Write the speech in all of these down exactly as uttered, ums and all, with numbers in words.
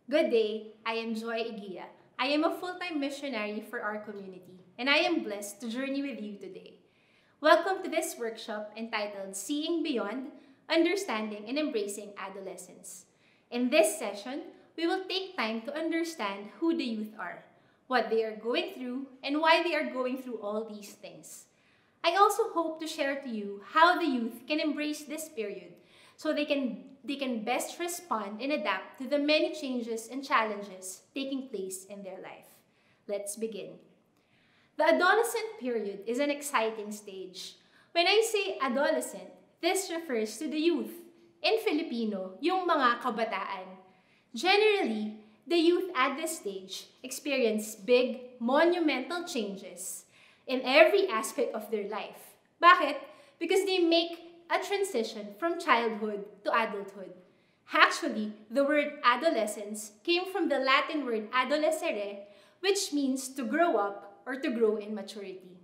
Good day, I am Joy Igia. I am a full-time missionary for our community, and I am blessed to journey with you today. Welcome to this workshop entitled Seeing Beyond, Understanding and Embracing Adolescence. In this session, we will take time to understand who the youth are, what they are going through, and why they are going through all these things. I also hope to share to you how the youth can embrace this period so they can, they can best respond and adapt to the many changes and challenges taking place in their life. Let's begin. The adolescent period is an exciting stage. When I say adolescent, this refers to the youth. In Filipino, yung mga kabataan. Generally, the youth at this stage experience big, monumental changes in every aspect of their life. Bakit? Because they make a transition from childhood to adulthood. Actually, the word adolescence came from the Latin word adolescere, which means to grow up or to grow in maturity.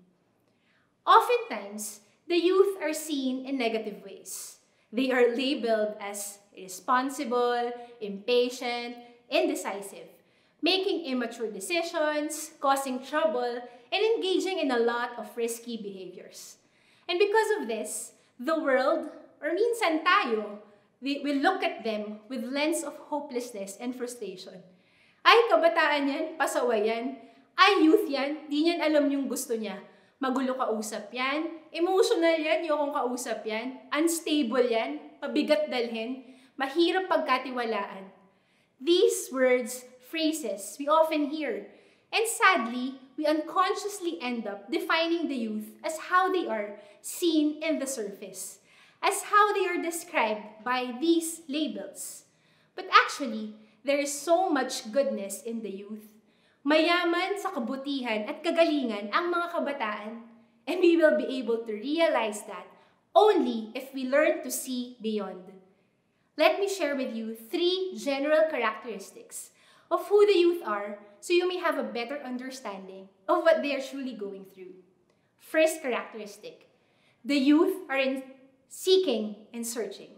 Oftentimes, the youth are seen in negative ways. They are labeled as irresponsible, impatient, indecisive, making immature decisions, causing trouble, and engaging in a lot of risky behaviors. And because of this, the world, or minsan tayo, we will look at them with lens of hopelessness and frustration. Ay, kabataan yan, pasaway yan. Ay, youth yan, di niyan alam yung gusto niya. Magulo kausap yan, emotional yan, yokong kausap yan, unstable yan, mabigat dalhin, mahirap pagkatiwalaan. These words, phrases, we often hear. And sadly, we unconsciously end up defining the youth as how they are seen in the surface, as how they are described by these labels. But actually, there is so much goodness in the youth. Mayaman sa kabutihan at kagalingan ang mga kabataan, and we will be able to realize that only if we learn to see beyond. Let me share with you three general characteristics of who the youth are so you may have a better understanding of what they are truly going through. First characteristic, the youth are in seeking and searching.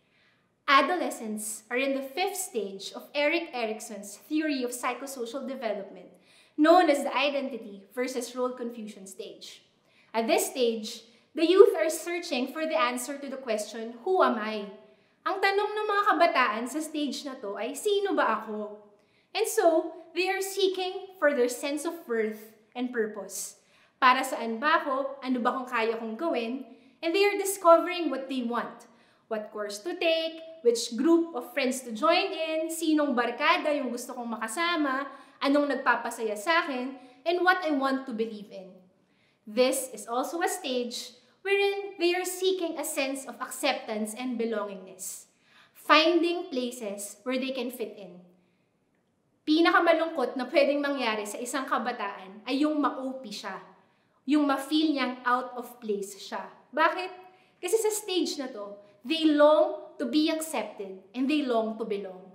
Adolescents are in the fifth stage of Erik Erikson's theory of psychosocial development, known as the identity versus role confusion stage. At this stage, the youth are searching for the answer to the question, who am I? Ang tanong ng mga kabataan sa stage na to ay, sino ba ako? And so, they are seeking for their sense of worth and purpose. Para saan ba ako? Ano ba kung kaya kong gawin? And they are discovering what they want. What course to take, which group of friends to join in, sinong barkada yung gusto kong makasama, anong nagpapasaya sa akin, and what I want to believe in. This is also a stage wherein they are seeking a sense of acceptance and belongingness, finding places where they can fit in. Pinakamalungkot na pwedeng mangyari sa isang kabataan ay yung ma-O P siya, yung ma-feel niyang out of place siya. Bakit? Kasi sa stage na to, they long to be accepted and they long to belong.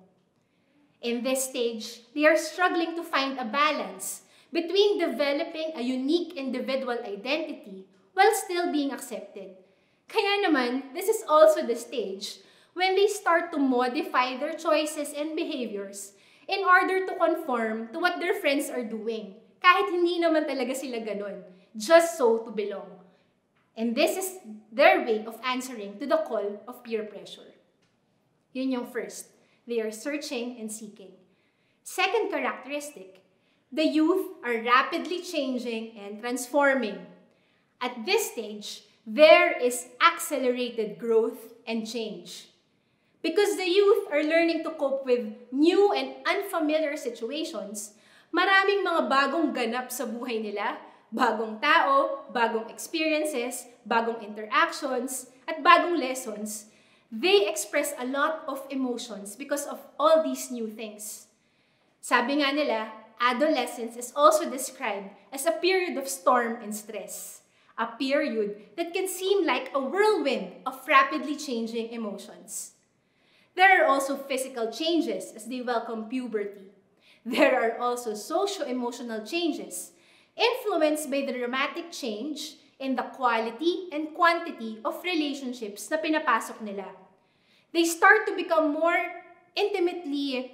In this stage, they are struggling to find a balance between developing a unique individual identity while still being accepted. Kaya naman, this is also the stage when they start to modify their choices and behaviors in order to conform to what their friends are doing, kahit hindi naman talaga sila ganun, just so to belong. And this is their way of answering to the call of peer pressure. Yun yung first. They are searching and seeking. Second characteristic, the youth are rapidly changing and transforming. At this stage, there is accelerated growth and change. Because the youth are learning to cope with new and unfamiliar situations, maraming mga bagong ganap sa buhay nila, bagong tao, bagong experiences, bagong interactions, at bagong lessons. They express a lot of emotions because of all these new things. Sabi nga nila, adolescence is also described as a period of storm and stress. A period that can seem like a whirlwind of rapidly changing emotions. There are also physical changes as they welcome puberty. There are also socio-emotional changes influenced by the dramatic change in the quality and quantity of relationships na pinapasok nila. They start to become more intimately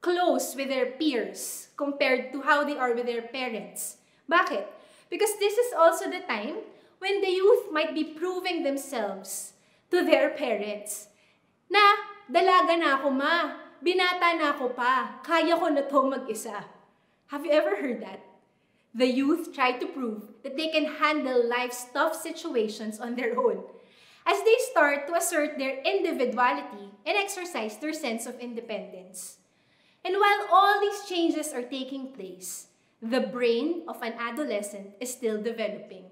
close with their peers compared to how they are with their parents. Bakit? Because this is also the time when the youth might be proving themselves to their parents. Na, dalaga na ako ma, binata na ako pa, kaya ko na to mag-isa. Have you ever heard that? The youth try to prove that they can handle life's tough situations on their own as they start to assert their individuality and exercise their sense of independence. And while all these changes are taking place, the brain of an adolescent is still developing.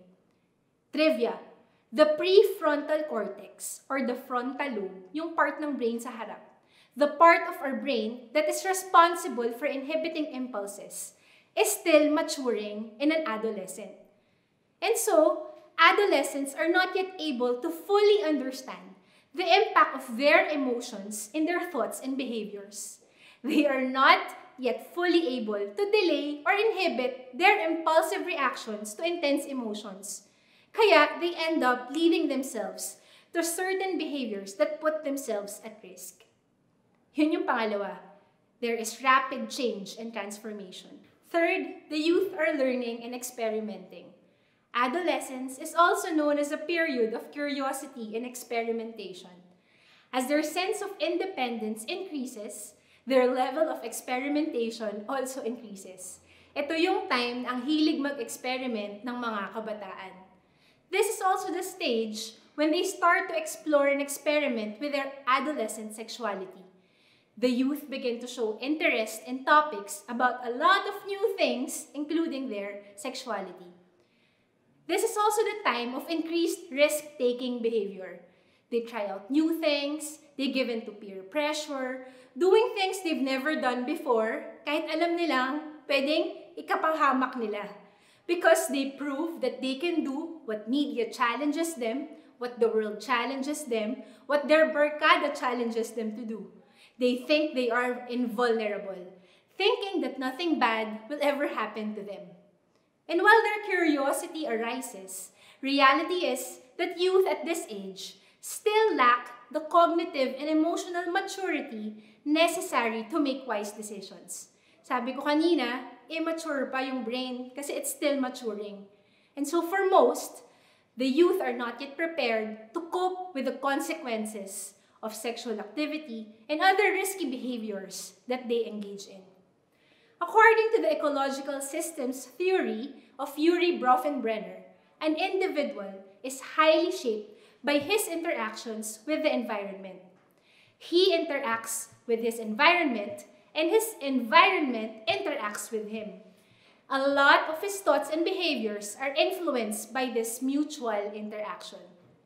Trivia, the prefrontal cortex or the frontal lobe, yung part ng brain sa harap, the part of our brain that is responsible for inhibiting impulses, is still maturing in an adolescent. And so, adolescents are not yet able to fully understand the impact of their emotions in their thoughts and behaviors. They are not yet fully able to delay or inhibit their impulsive reactions to intense emotions. Kaya they end up leading themselves to certain behaviors that put themselves at risk. Yun yung pangalawa. There is rapid change and transformation. Third, the youth are learning and experimenting. Adolescence is also known as a period of curiosity and experimentation. As their sense of independence increases, their level of experimentation also increases. Ito yung time na ang hilig mag-experiment ng mga kabataan. This is also the stage when they start to explore and experiment with their adolescent sexuality. The youth begin to show interest in topics about a lot of new things, including their sexuality. This is also the time of increased risk-taking behavior. They try out new things, they give in to peer pressure, doing things they've never done before, kahit alam nilang pwedeng ikapanghamak nila. Because they prove that they can do what media challenges them, what the world challenges them, what their barkada challenges them to do. They think they are invulnerable, thinking that nothing bad will ever happen to them. And while their curiosity arises, reality is that youth at this age still lack the cognitive and emotional maturity necessary to make wise decisions. Sabi ko kanina, immature pa yung brain kasi it's still maturing. And so for most, the youth are not yet prepared to cope with the consequences of sexual activity and other risky behaviors that they engage in. According to the ecological systems theory of Yuri Bronfenbrenner, an individual is highly shaped by his interactions with the environment. He interacts with his environment, and his environment interacts with him. A lot of his thoughts and behaviors are influenced by this mutual interaction.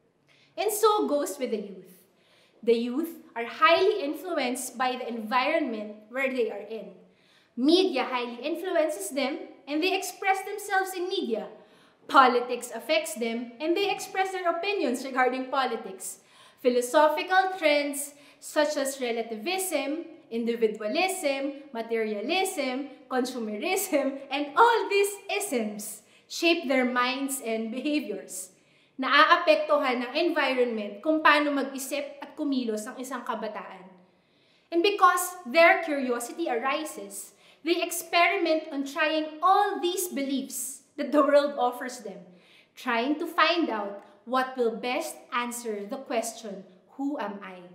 And so goes with the youth. The youth are highly influenced by the environment where they are in. Media highly influences them, and they express themselves in media. Politics affects them, and they express their opinions regarding politics. Philosophical trends such as relativism, individualism, materialism, consumerism, and all these isms shape their minds and behaviors. Naaapektuhan ng environment kung paano mag-isip at kumilos ang isang kabataan. And because their curiosity arises, they experiment on trying all these beliefs that the world offers them, trying to find out what will best answer the question, who am I?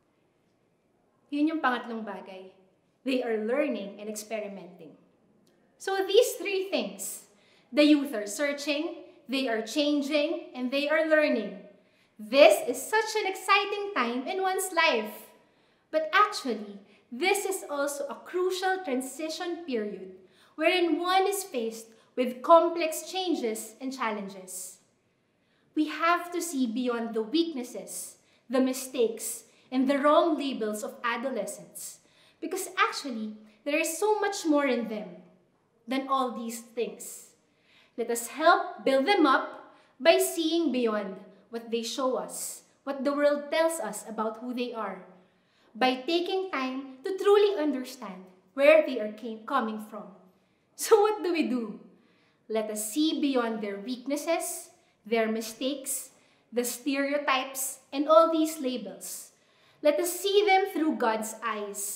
Yun yung pangatlong bagay. They are learning and experimenting. So these three things, the youth are searching, they are changing, and they are learning. This is such an exciting time in one's life. But actually, this is also a crucial transition period wherein one is faced with complex changes and challenges. We have to see beyond the weaknesses, the mistakes, and the wrong labels of adolescents. Because actually, there is so much more in them than all these things. Let us help build them up by seeing beyond what they show us, what the world tells us about who they are, by taking time to truly understand where they are came, coming from. So what do we do? Let us see beyond their weaknesses, their mistakes, the stereotypes, and all these labels. Let us see them through God's eyes.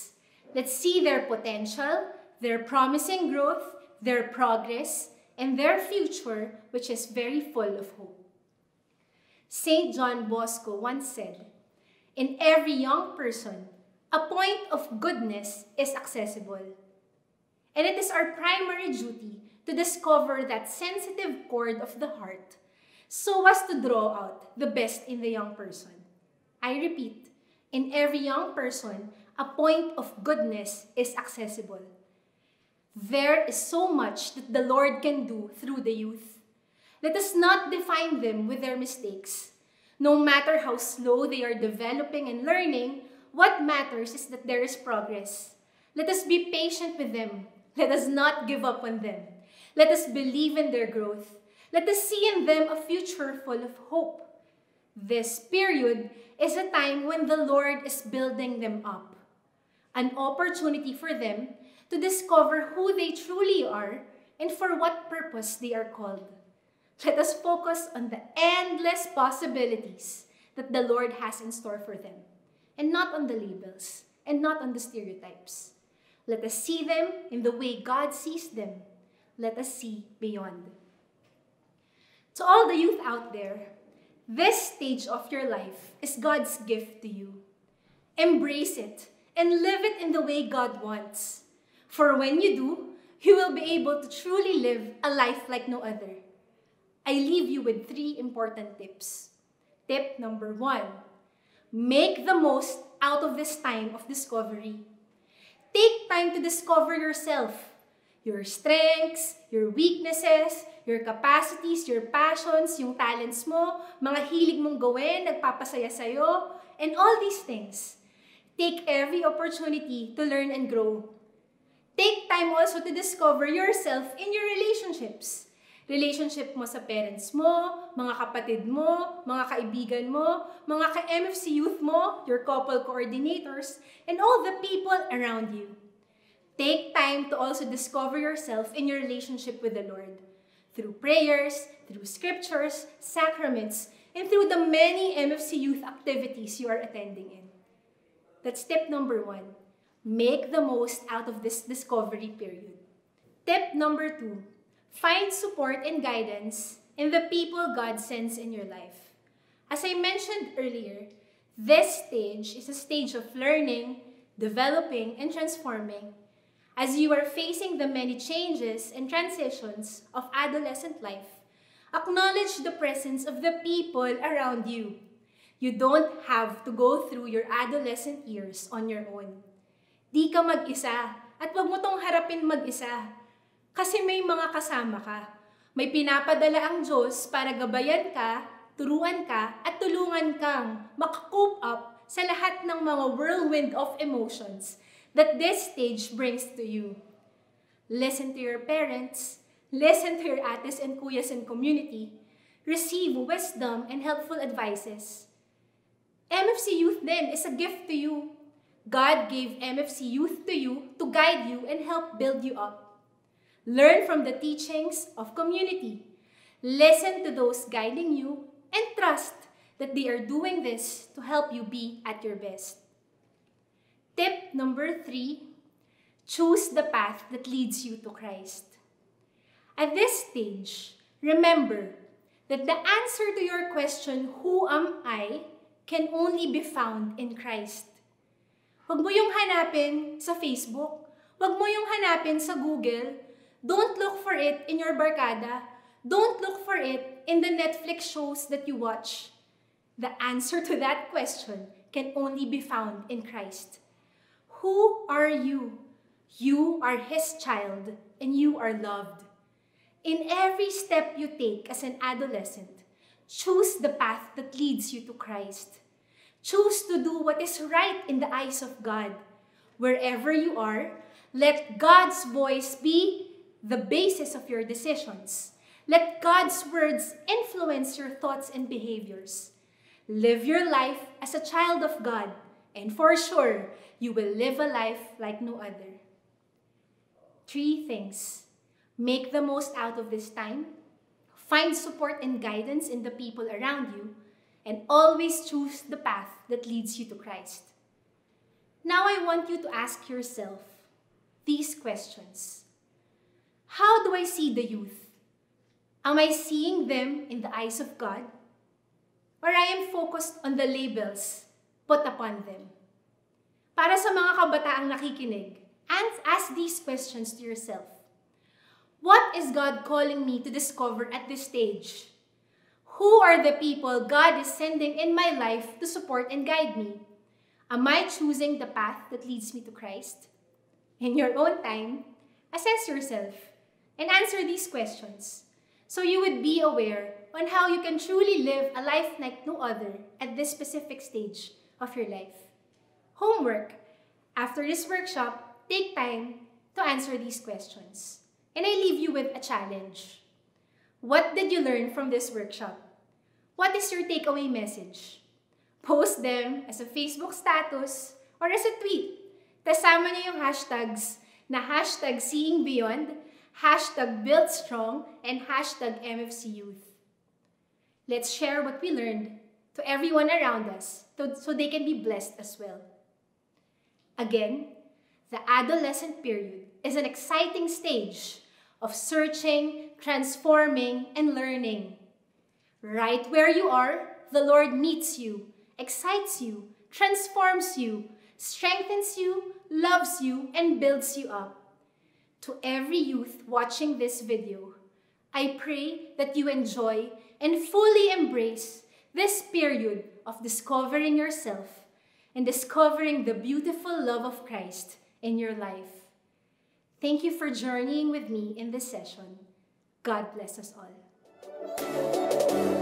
Let's see their potential, their promising growth, their progress, and their future, which is very full of hope. Saint John Bosco once said, "In every young person, a point of goodness is accessible." And it is our primary duty to discover that sensitive chord of the heart so as to draw out the best in the young person. I repeat, in every young person, a point of goodness is accessible. There is so much that the Lord can do through the youth. Let us not define them with their mistakes. No matter how slow they are developing and learning, what matters is that there is progress. Let us be patient with them. Let us not give up on them. Let us believe in their growth. Let us see in them a future full of hope. This period is a time when the Lord is building them up, an opportunity for them to discover who they truly are and for what purpose they are called. Let us focus on the endless possibilities that the Lord has in store for them, and not on the labels, and not on the stereotypes. Let us see them in the way God sees them. Let us see beyond. To all the youth out there, this stage of your life is God's gift to you. Embrace it and live it in the way God wants. For when you do, you will be able to truly live a life like no other. I leave you with three important tips. Tip number one, make the most out of this time of discovery. Take time to discover yourself, your strengths, your weaknesses, your capacities, your passions, yung talents mo, mga hilig mong gawin, nagpapasaya sa'yo, and all these things. Take every opportunity to learn and grow. Take time also to discover yourself in your relationships. Relationship mo sa parents mo, mga kapatid mo, mga kaibigan mo, mga ka-M F C youth mo, your couple coordinators, and all the people around you. Take time to also discover yourself in your relationship with the Lord, through prayers, through scriptures, sacraments, and through the many M F C youth activities you are attending in. That's tip number one. Make the most out of this discovery period. Tip number two. Find support and guidance in the people God sends in your life. As I mentioned earlier, this stage is a stage of learning, developing, and transforming. As you are facing the many changes and transitions of adolescent life, acknowledge the presence of the people around you. You don't have to go through your adolescent years on your own. Di ka mag-isa, at wag mo tong harapin mag-isa. Kasi may mga kasama ka. May pinapadala ang Diyos para gabayan ka, turuan ka, at tulungan kang makakope up sa lahat ng mga whirlwind of emotions that this stage brings to you. Listen to your parents, listen to your ates and kuyas and community, receive wisdom and helpful advices. M F C Youth then is a gift to you. God gave M F C Youth to you to guide you and help build you up. Learn from the teachings of community. Listen to those guiding you and trust that they are doing this to help you be at your best. Tip number three, choose the path that leads you to Christ. At this stage, remember that the answer to your question, who am I, can only be found in Christ. Huwag mo yung hanapin sa Facebook. Huwag mo yung hanapin sa Google. Don't look for it in your barkada. Don't look for it in the Netflix shows that you watch. The answer to that question can only be found in Christ. Who are you? You are His child and you are loved. In every step you take as an adolescent, choose the path that leads you to Christ. Choose to do what is right in the eyes of God. Wherever you are, let God's voice be the basis of your decisions. Let God's words influence your thoughts and behaviors. Live your life as a child of God, and for sure, you will live a life like no other. Three things. Make the most out of this time. Find support and guidance in the people around you, and always choose the path that leads you to Christ. Now I want you to ask yourself these questions. How do I see the youth? Am I seeing them in the eyes of God? Or I am focused on the labels put upon them? Para sa mga kabataang nakikinig, ask these questions to yourself. What is God calling me to discover at this stage? Who are the people God is sending in my life to support and guide me? Am I choosing the path that leads me to Christ? In your own time, assess yourself and answer these questions so you would be aware on how you can truly live a life like no other at this specific stage of your life. Homework. After this workshop, take time to answer these questions. And I leave you with a challenge. What did you learn from this workshop? What is your takeaway message? Post them as a Facebook status or as a tweet. Kasama niyo yung hashtags na hashtag Seeing Beyond, hashtag Build Strong, and hashtag M F C Youth. Let's share what we learned to everyone around us so they can be blessed as well. Again, the adolescent period is an exciting stage of searching, transforming, and learning. Right where you are, the Lord meets you, excites you, transforms you, strengthens you, loves you, and builds you up. To every youth watching this video, I pray that you enjoy and fully embrace this period of discovering yourself and discovering the beautiful love of Christ in your life. Thank you for journeying with me in this session. God bless us all.